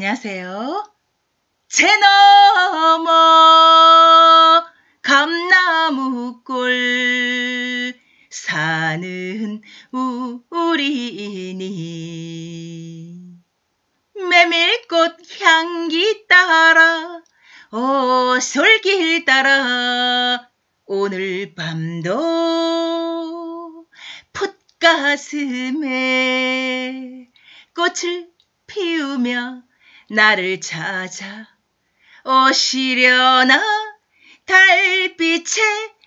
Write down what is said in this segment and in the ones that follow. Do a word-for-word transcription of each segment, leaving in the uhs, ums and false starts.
안녕하세요. 제 너머 감나무골 사는 우리니 메밀꽃 향기 따라 오 솔길 따라 오늘 밤도 풋가슴에 꽃을 피우며 나를 찾아 오시려나 달빛에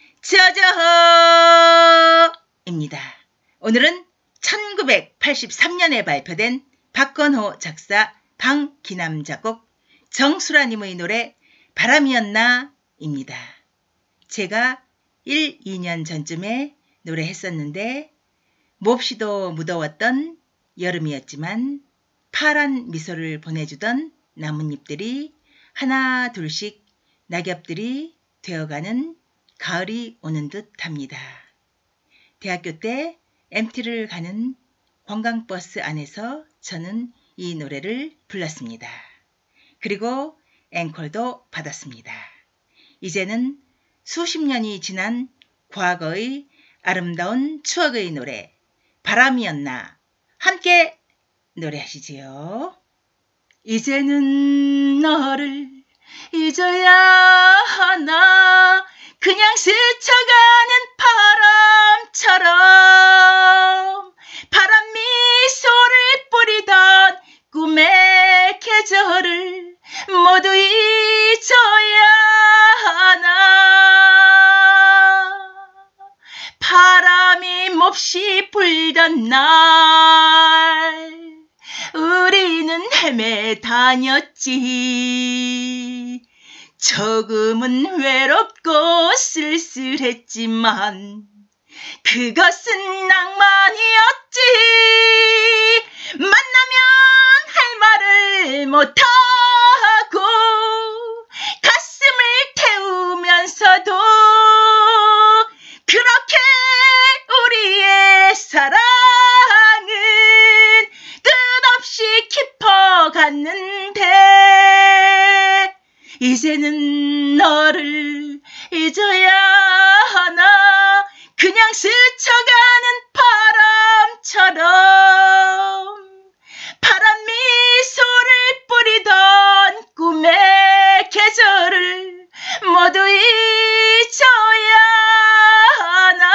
젖어 입니다. 오늘은 천구백팔십삼 년에 발표된 박건호 작사 방기남 작곡 정수라님의 노래 바람이었나 입니다. 제가 일, 이 년 전쯤에 노래했었는데 몹시도 무더웠던 여름이었지만 파란 미소를 보내주던 나뭇잎들이 하나 둘씩 낙엽들이 되어가는 가을이 오는 듯 합니다. 대학교 때 엠티를 가는 관광버스 안에서 저는 이 노래를 불렀습니다. 그리고 앵콜도 받았습니다. 이제는 수십 년이 지난 과거의 아름다운 추억의 노래 바람이었나 함께 노래하시지요. 이제는 너를 잊어야 하나 그냥 스쳐가는 바람처럼 바람 미소를 뿌리던 꿈의 계절을 모두 잊어야 하나 바람이 몹시 불던 날 우리는 헤매 다녔지. 조금은 외롭고 쓸쓸했지만 그것은 낭만이었지. 만나면 할 말을 못하고 가슴을 태우면서도 그렇게 우리의 사랑은 끝없이 깊어갔는데 이제는 너를 잊어야 하나 그냥 스쳐가는 바람처럼 바람 미소를 뿌리던 꿈의 계절을 모두 잊어야 하나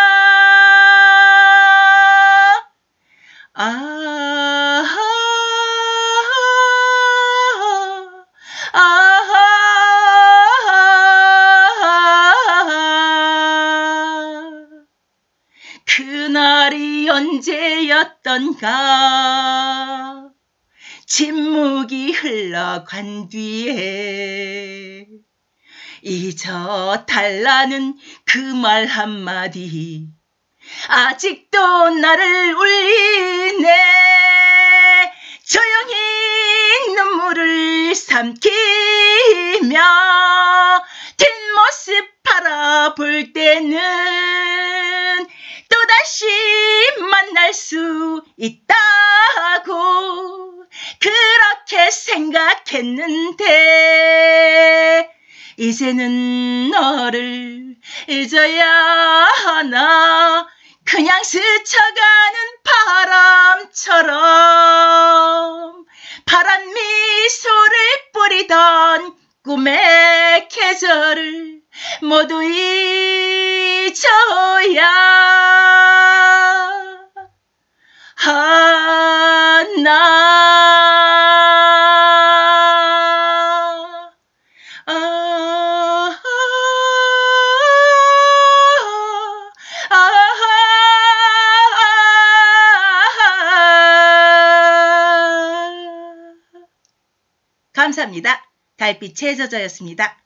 아하 아하 그날이 언제였던가 침묵이 흘러간 뒤에 잊어달라는 그 말 한마디 아직도 나를 울리네. 조용히 눈물을 삼키며 뒷모습 바라볼 때는 또다시 만날 수 있다고 그렇게 생각했는데 이제는 너를 잊어야 하나 그냥 스쳐가는 바람처럼 바람 미소를 뿌리던 꿈의 계절을 모두 잊어야 하나 감사합니다. 달빛에 젖어였습니다.